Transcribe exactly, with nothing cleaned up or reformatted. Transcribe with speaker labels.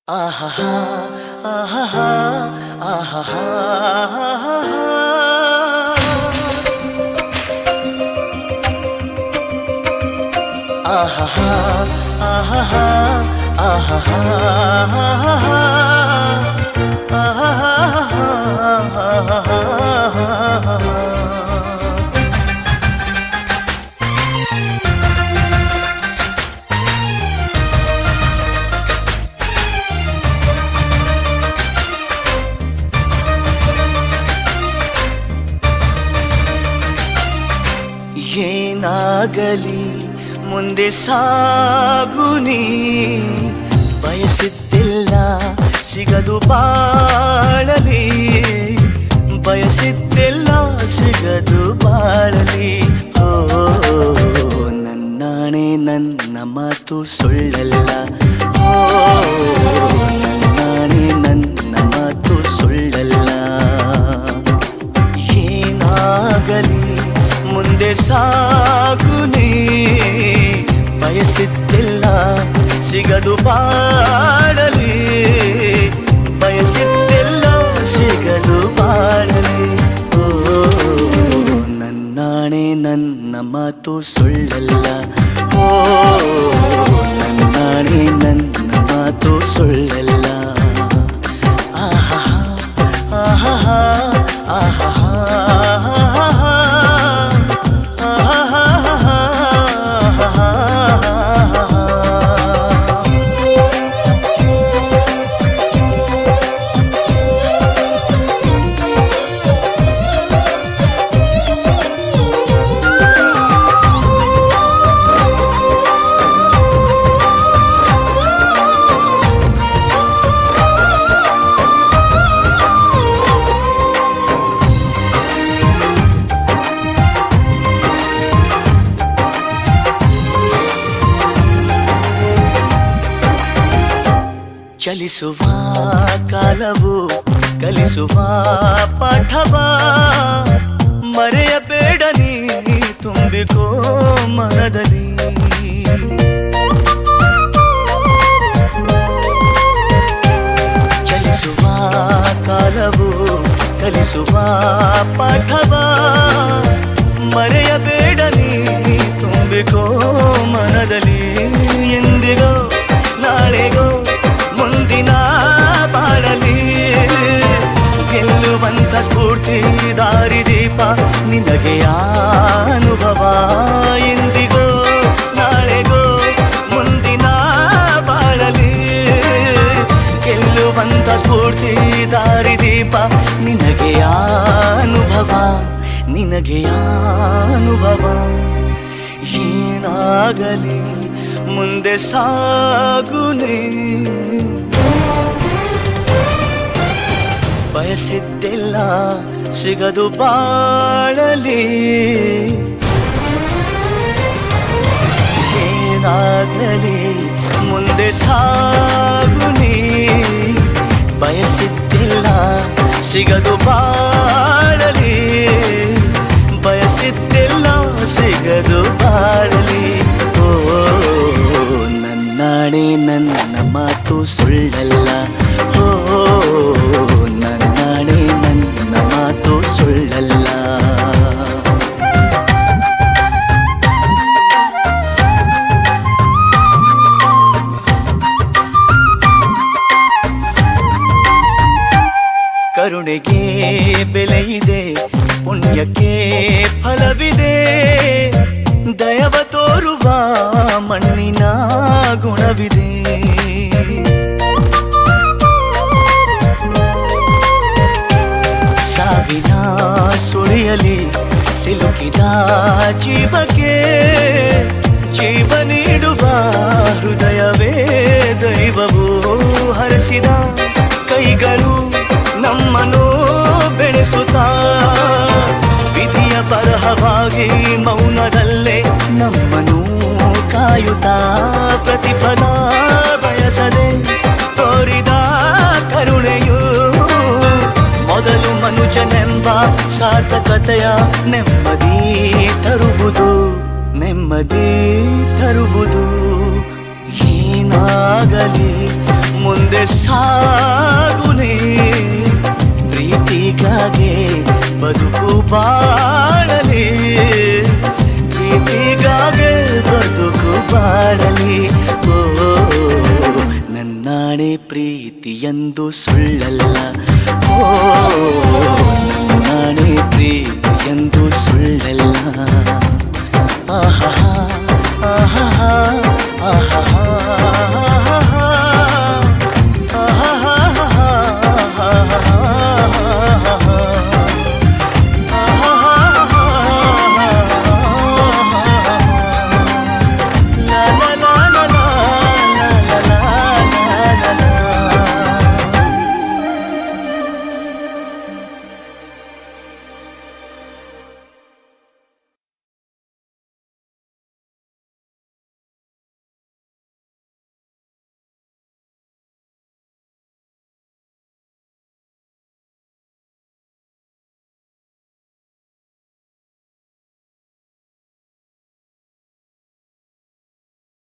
Speaker 1: ಆಹಾ ಆಹಾ ಆಹಾ ಆಹಾ ಆಹಾ ಏನಾಗಲಿ ಮುಂದೆ ಸಾಗುನಿ ಬಯಸಿದ್ದಿಲ್ಲ ಸಿಗದು ಬಾಳಲಿ ಬಯಸಿದ್ದಿಲ್ಲ ಸಿಗದು ಬಾಳಲಿ ಓ ನನ್ನಾಣೆ ನನ್ನ ಮಾತು ಸುಳ್ಳಲ್ಲ ಓ ನನ್ನಾಣೆ ನನ್ನ ಮಾತು ಸುಳ್ಳಲ್ಲ ಏನಾಗಲಿ ಮುಂದೆ ಸಾಗುನಿ ಬಯಸಿದ್ದಿಲ್ಲ ಸಿಗದು ಬಾಳಲಿ ಬಯಸಿದ್ದಿಲ್ಲ ಸಿಗದು ಬಾಳಲಿ ಓ ನನ್ನಾಣೆ ನನ್ನ ಮಾತು ಸುಳ್ಳಲ್ಲ ಓ ನನ್ನಾಣೆ ನನ್ನ ಮಾತು ಸುಳ್ಳಲ್ಲ ಆಹಾ ಆಹಾ ಆಹಾ ಚಲಿಸುವ ಕಾಲವು ಕಲಿಸುವ ಪಾಠವ ಮರೆಯಬೇಡ ನೀ ತುಂಬಿಕೋ ಮನದಲ್ಲಿ ಚಲಿಸುವ ಕಾಲವು ಕಲಿಸುವ ಪಾಠವ ಮರೆಯಬೇಡ ನೀ ತುಂಬಿಕೋ ಮನದಲ್ಲಿ ಎಂದಿಗೋ ನಾಳೆಗೋ ಮುಂದಿನ ಬಾಳಲಿ ಗೆಲ್ಲುವಂತ ಸ್ಫೂರ್ತಿ ದಾರಿದೀಪ ನಿನಗೆ ಅನುಭವ ಎಂದಿಗೋ ನಾಳೆಗೋ ಮುಂದಿನ ಬಾಳಲಿ ಗೆಲ್ಲುವಂತ ಸ್ಫೂರ್ತಿ ದಾರಿದೀಪ ನಿನಗೆ ಅನುಭವ ನಿನಗೆ ಅನುಭವ ಏನಾಗಲಿ ಮುಂದೆ ಸಾಗುನಿ ಬಯಸಿದ್ದಿಲ್ಲ ಸಿಗದು ಬಾಳಲಿ ಏನಾಗಲಿ ಮುಂದೆ ಸಾಗುನಿ ಬಯಸಿದ್ದಿಲ್ಲ ಸಿಗದು ಬಾಳಲಿ ಬಯಸಿದ್ದಿಲ್ಲ ಸಿಗದು ಬಾಳಲಿ ಓ ನನ್ನಾಣೆ ನನ್ನ ಮಾತು ಸುಳ್ಳಲ್ಲ ಓ ನನ್ನಾಣೆ ನನ್ನ ಮಾತು ಸುಳ್ಳಲ್ಲ ಕರುಣೆಗೆ ಬೆಲೆಯಿದೆ ಪುಣ್ಯಕ್ಕೆ ಫಲವಿದೆ ದಯವ ತೋರುವ ಮಣ್ಣಿನ ಗುಣವಿದೆ ಸಾವಿನ ಸುಳಿಯಲಿ ಸಿಲುಕಿದ ಜೀವಕ್ಕೆ ಜೀವ ನೀಡುವ ಹೃದಯವೇ ದೈವವು ಹರಸಿದ ಕೈಗಳು ನಮ್ಮನ್ನು ಬೆಳೆಸುತ್ತಾ ವಿಧಿಯ ಬರಹವಾಗಿ ಮೌನದಲ್ಲೇ ನಮ್ಮನ್ನು ಕಾಯುತ್ತಾ ಪ್ರತಿಫಲ ಬಯಸದೆ ತೋರಿದ ಕರುಣೆಯು ಮೊದಲು ಮನುಜನೆಂಬ ಸಾರ್ಥಕತೆಯ ನೆಮ್ಮದಿ ತರುವುದು ನೆಮ್ಮದಿ ತರುವುದು ಏನಾಗಲಿ ಮುಂದೆ ಸಾಗುನೆ ಪ್ರೀತಿಗಾಗೆ ಬದುಕು ಬಾಳಲಿ ಪ್ರೀತಿಗಾಗೆ ಬದುಕು ಬಾಳಲಿ ಓ ನನ್ನಾಣೆ ಪ್ರೀತಿಯೆಂದು ಸುಳ್ಳಲ್ಲ ಓ ನನ್ನಾಣೆ ಪ್ರೀತಿಯೆಂದು ಸುಳ್ಳಲ್ಲ ಆಹಾ